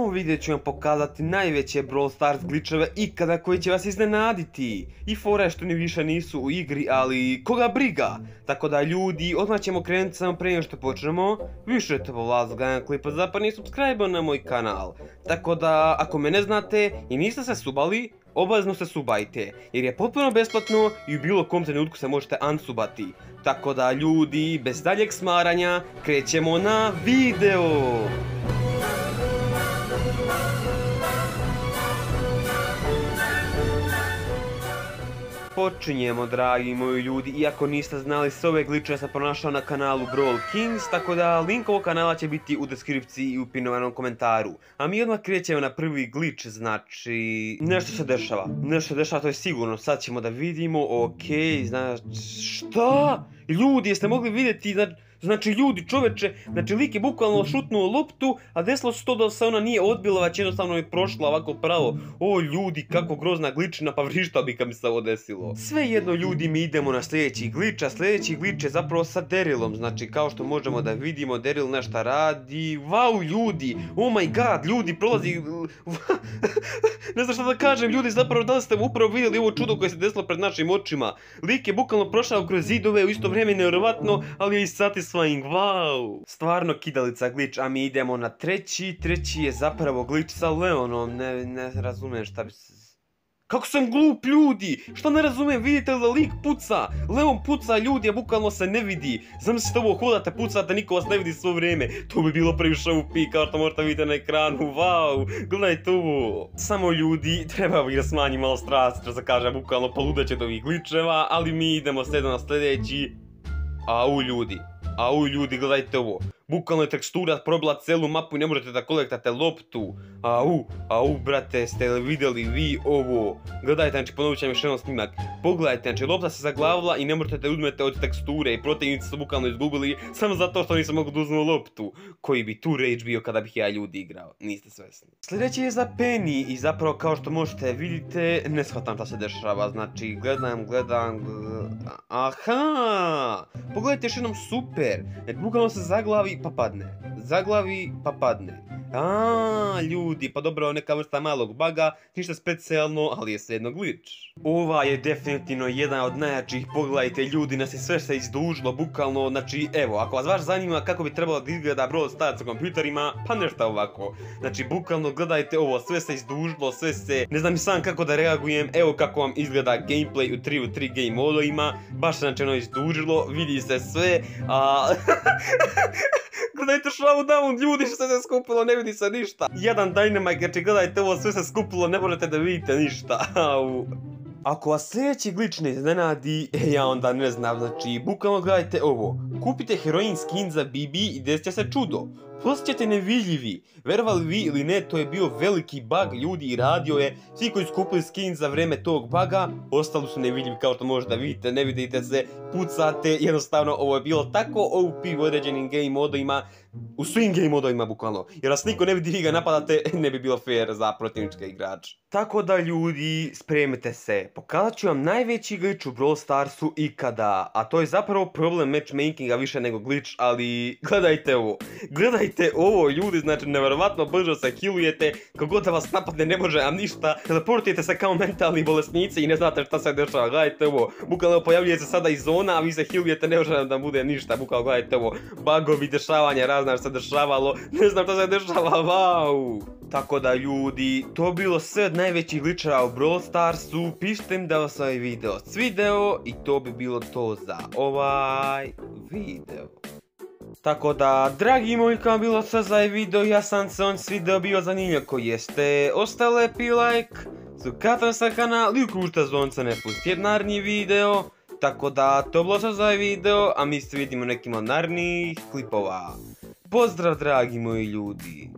ovom videu ću vam pokazati najveće Brawl Stars glitcheve ikada koji će vas iznenaditi. I fora je što ni više nisu u igri, ali koga briga? Tako da ljudi, odmah ćemo krenuti samo prije nego što počnemo. Više te volaz gledam klipa zapadni subscribe na moj kanal. Tako da, ako me ne znate i niste se subali, obavezno se subajte, jer je potpuno besplatno i u bilo kom trenutku se možete unsubati. Tako da ljudi, bez daljeg smaranja, krećemo na video! Počinjemo, dragi moji ljudi, iako niste znali, sve ove glitchove sam pronašao na kanalu Brawl Kings, tako da link ovog kanala će biti u deskripciji i u pinovanom komentaru. A mi odmah krećemo na prvi glitch, znači... Nešto se dešava, to je sigurno, sad ćemo da vidimo, okej, znači... Šta? Ljudi, jeste mogli vidjeti, znači ljudi, čoveče, znači lik je bukvalno šutnuo loptu, a desilo se to da se ona nije odbila, već jednostavno je prošla ovako pravo. O ljudi, kako grozna glitchina, pa vrišta bi kad mi se ovo desilo. Svejedno ljudi, mi idemo na sljedeći glitch, a sljedeći glitch je zapravo sa Darylom, znači kao što možemo da vidimo, Daryl nešto radi. Wow ljudi, oh my god, ljudi, prolazi... Ne znam šta da kažem, ljudi, zapravo da li ste upravo vidjeli ovo čudo koje se desilo pred našim očima. Lik je bukvalno prošao kroz zidove, u isto vrijeme nevjerovatno, ali je i satisfying, wow. Stvarno kidalica glitch, a mi idemo na treći je zapravo glitch sa Leonom, ne razumijem šta bi se... Kako sam glup ljudi, što ne razumijem, vidite li da lik puca, Leon puca ljudi, a bukvalno se ne vidi. Zamislite ovo, hodate, pucate, niko vas ne vidi svo vrijeme, to bi bilo previše OP kao što možete vidjeti na ekranu, wow, gledajte ovo. Samo ljudi, treba bi da smanji malo strast, što se kaže, bukvalno poludeće od ovih glitcheva, ali mi idemo slijedom na sljedeći. Au ljudi, gledajte ovo. Bukvalno je tekstura probila celu mapu i ne možete da kolektate loptu. Au, brate, ste li vidjeli vi ovo? Gledajte, znači ponovit ću vam još jedan snimak. Pogledajte, znači lopta se zaglavila i ne možete da uzmete od teksture i protivnici su bukvalno izgubili samo zato što nisam mogu da uzmu loptu. Koji bi tu rage bio kada bih ja ljudi igrao, niste svesni. Sljedeći je za Penny i zapravo kao što možete vidite, ne shvatam šta se dešava, znači gledam, aha! Pogledajte još jednom, super, bukvalno se zaglavi pa padne. Ljudi, pa dobro, neka vrsta malog buga, ništa specijalno, ali je svejedno glitch. Ova je definitivno jedan od najjačih, pogledajte ljudi, nas je sve se izdužilo, bukvalno, znači, evo, ako vas baš zanima kako bi trebalo da izgleda Brawl Stars sa kompjuterima, pa nešto ovako. Znači, bukvalno, gledajte ovo, sve se izdužilo, sve se, ne znam i sam kako da reagujem, evo kako vam izgleda gameplay u 3v3 game modovima, baš se znači ono izdužilo, vidi se sve, Gledajte showdown, ljudi, što se skupilo, ne vidi se ništa. Jedan Dynamite, znači gledajte ovo, sve se skupilo, ne možete da vidite ništa. Ako vas sljedeći glitch ne iznenadi, ja onda ne znam, znači, bukvalno gledajte ovo. Kupite heroin skin za Bibi i desit će se čudo. Postaćete nevidljivi. Verovali vi ili ne, to je bio veliki bug ljudi i radio je. Svi koji su kupili skin za vrijeme tog buga, ostali su nevidljivi kao što možete da vidite, ne vidite se, pucate, jednostavno ovo je bilo tako OP u određenim game modovima, u svim game modovima bukvalno, jer vas niko ne vidi, vi ga napadate, ne bi bilo fair za protivničke igrače. Tako da ljudi, spremite se, pokazat ću vam najveći glitch u Brawl Starsu ikada, a to je zapravo problem matchmakinga više nego glitch, ali gledajte ovo ljudi, znači nevjerovatno brzo se healujete, kogod da vas napadne ne može vam ništa, teleportujete se kao mentalni bolesnici i ne znate šta se dešava, gledajte ovo, bukvalno pojavljuje se sada i zona, a vi se healujete, ne može vam da bude ništa, bukvalno gledajte ovo, bugovi, dešavanja, razna što se dešavalo, ne znam šta se dešava, wow! Tako da ljudi, to bilo sve od najvećih glitchera u Brawl Starsu, pišite mi da vas ovaj video svideo i to bi bilo to za ovaj video. Tako da, dragi moji, kao je bilo sve za ovaj video, ja sam se on svideo bio zanimljiv ako jeste, ostavili lepi like, subscribe se kanal i uključite zvonce ne pusti naredni video. Tako da, to bilo sve za ovaj video, a mi se vidimo nekim od narednih klipova. Pozdrav dragi moji ljudi.